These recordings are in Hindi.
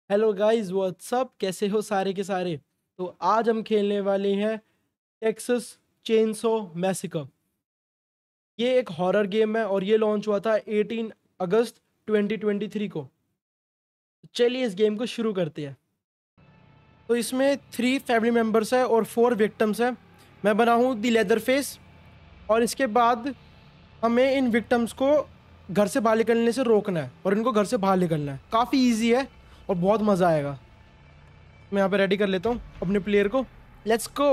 हेलो गाइस, व्हाट्सअप, कैसे हो सारे के सारे। तो आज हम खेलने वाले हैं टेक्सास चेनसो मैसेकर। ये एक हॉरर गेम है और ये लॉन्च हुआ था 18 अगस्त 2023 को। तो चलिए इस गेम को शुरू करते हैं। तो इसमें 3 फैमिली मेम्बर्स है और 4 विक्टिम्स हैं। मैं बना हूँ दी लेदर फेस। और इसके बाद हमें इन विक्टिम्स को घर से बाहर निकलने से रोकना है और इनको घर से बाहर निकलना है। काफ़ी ईजी है और बहुत मज़ा आएगा। मैं यहाँ पे रेडी कर लेता हूँ अपने प्लेयर को। Let's go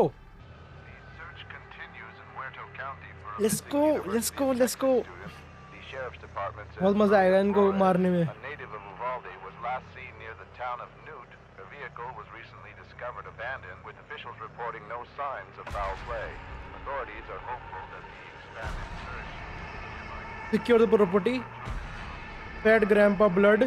let's go let's go let's go. बहुत मजा आएगा इनको मारने में। Secure the property, feed grandpa blood,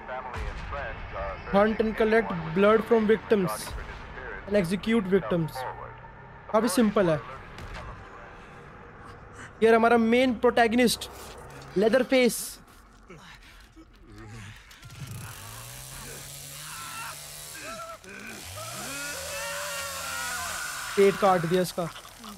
hunt and collect blood from victims and execute victims। काफी सिंपल है। ये हमारा मेन प्रोटैगनिस्ट लेदर फेस। पेट काट दिया इसका।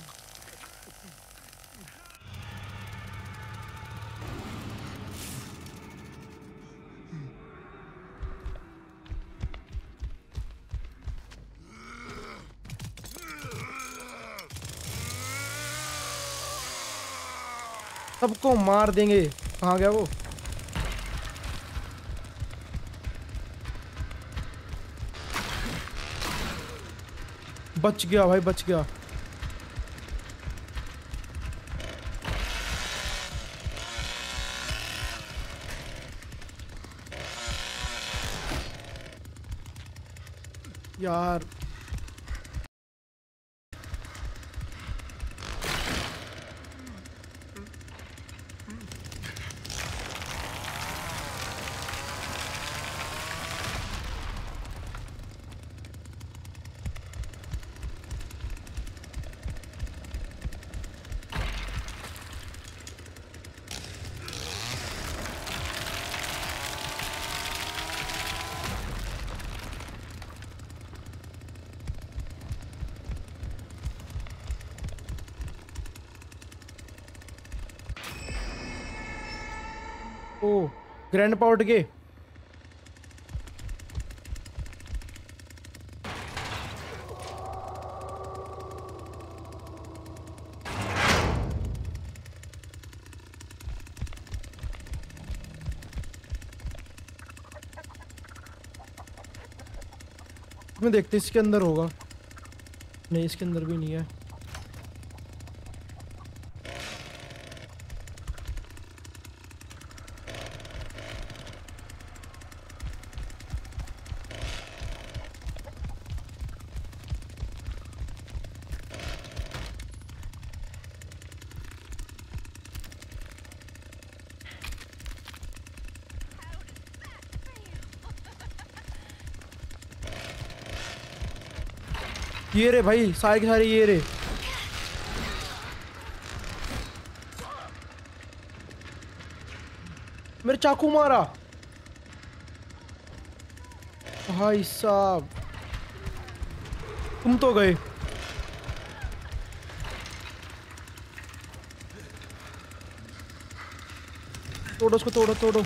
सबको मार देंगे। कहाँ गया वो? बच गया भाई, बच गया। यार ओ ग्रैंड पाउट के। मैं देखते इसके अंदर होगा। नहीं, इसके अंदर भी नहीं है। ये रे भाई, सारे के सारे ये रे। मेरे चाकू मारा भाई साहब। तुम तो गए। तोड़ो उसको, तोड़ो तोड़ो।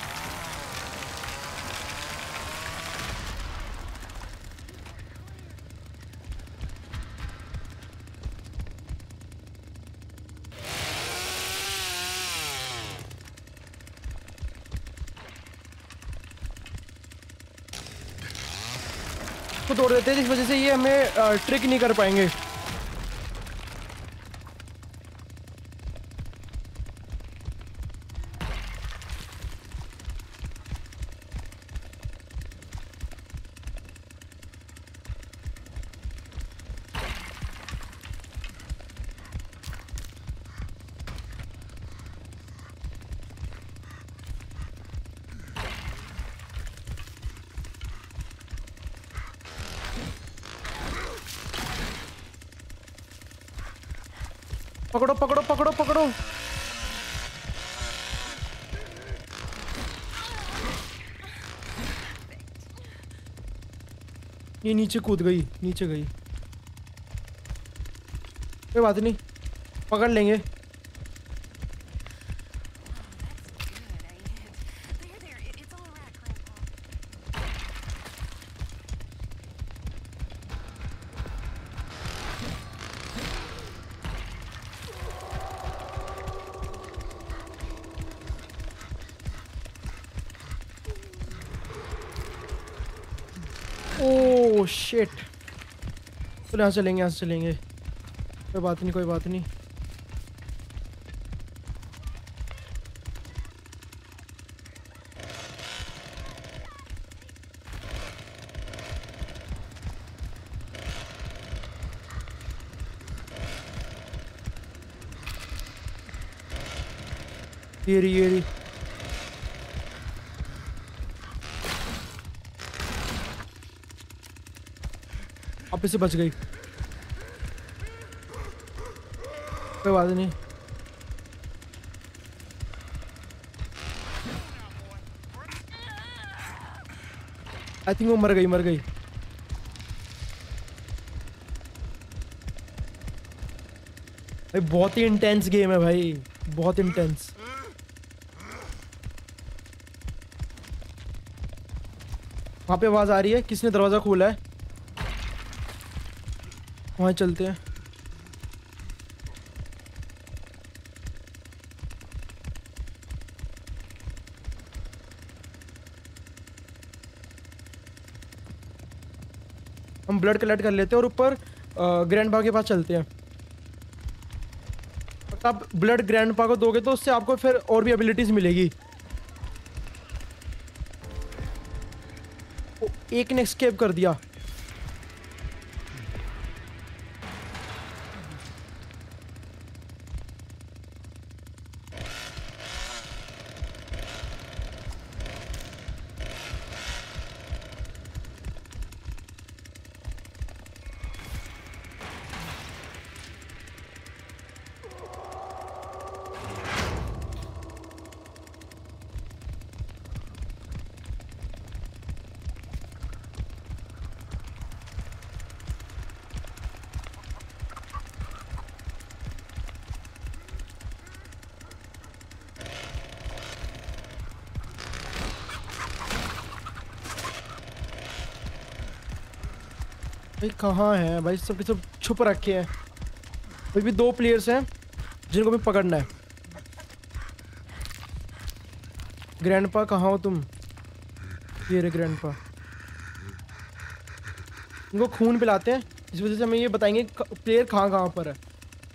को तोड़ देते हैं, इस वजह से ये हमें ट्रिक नहीं कर पाएंगे। पकड़ो पकड़ो पकड़ो पकड़ो। ये नीचे कूद गई, नीचे गई। कोई बात नहीं, पकड़ लेंगे। Oh shit. तो यहाँ चलेंगे, यहाँ से चलेंगे। कोई बात नहीं, कोई बात नहीं। ये रही। आप इससे बच गई, कोई बात नहीं। आई थिंक वो मर गई। भाई बहुत ही इंटेंस गेम है भाई, बहुत इंटेंस। वहाँ पे आवाज़ आ रही है, किसने दरवाज़ा खोला है? वहाँ चलते हैं। हम ब्लड कलेक्ट कर लेते हैं और ऊपर ग्रैंडपा के पास चलते हैं। आप ब्लड ग्रैंडपा को दोगे तो उससे आपको फिर और भी एबिलिटीज मिलेगी। एक ने एस्केप कर दिया। भाई कहाँ है भाई? सब के सब छुप रखे हैं। अभी भी 2 प्लेयर्स हैं जिनको भी पकड़ना है। ग्रैंडपा कहाँ हो तुम? ये रे ग्रैंडपा। इनको खून पिलाते हैं, इस वजह से हमें ये बताएंगे प्लेयर कहाँ कहाँ पर है।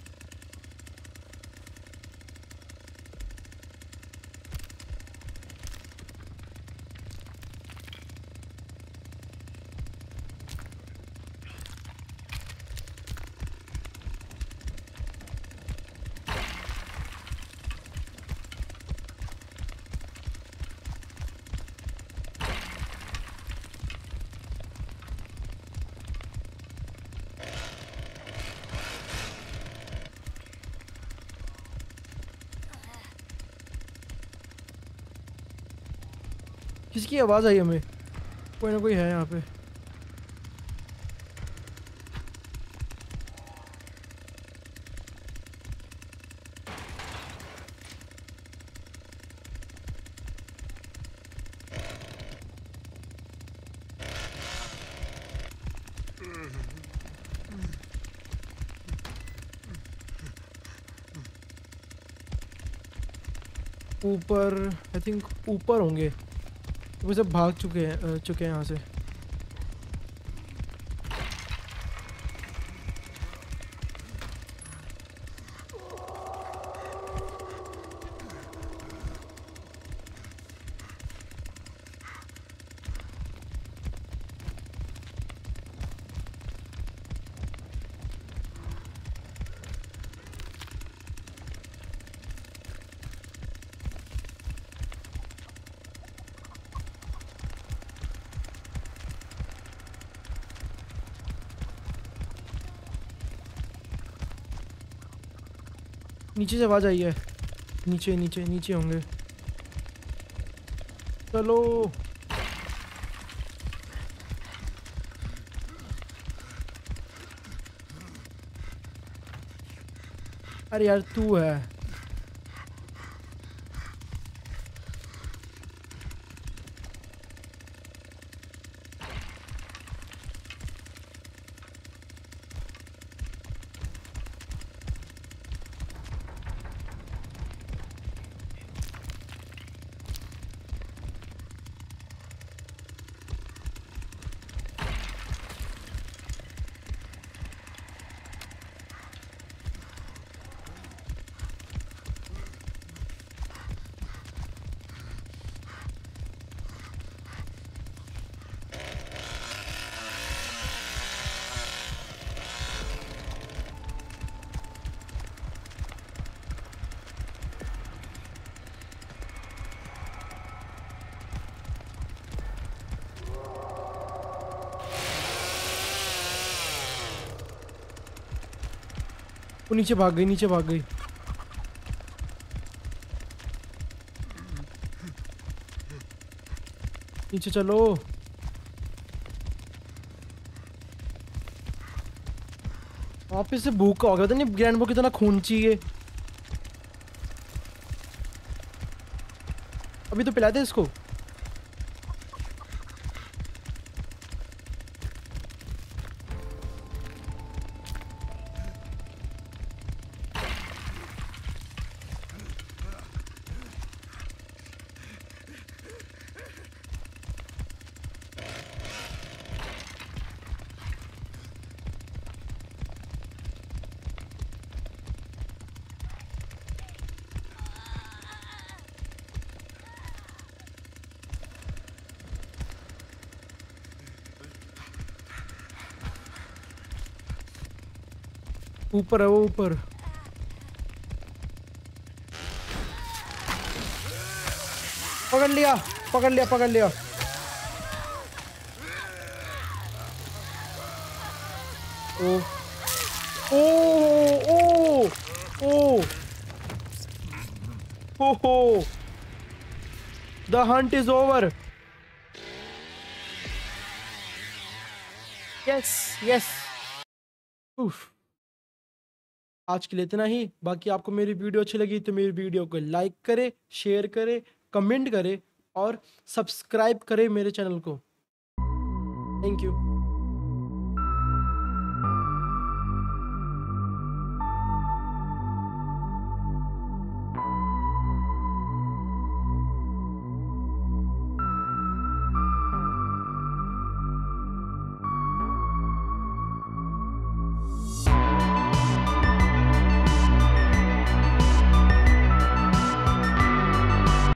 किसकी आवाज़ आई हमें? कोई ना कोई है यहाँ पे। ऊपर आई थिंक ऊपर होंगे। वो सब भाग चुके हैं यहाँ से। नीचे से आवाज़ आई है। नीचे नीचे नीचे होंगे। चलो अरे यार तू है। वो नीचे भाग गई, नीचे भाग गई। नीचे चलो। वापिस से भूखा हो गया था। नहीं ग्रैंड को कितना खून चाहिए। अभी तो पिलाते इसको। ऊपर है वो, ऊपर। पकड़ लिया, पकड़ लिया, पकड़ लिया। ओ ओ ओ ओ हो हो। The hunt is over. Yes yes. उफ। आज के लिए इतना ही। बाकी आपको मेरी वीडियो अच्छी लगी तो मेरी वीडियो को लाइक करें, शेयर करें, कमेंट करें और सब्सक्राइब करें मेरे चैनल को। Thank you.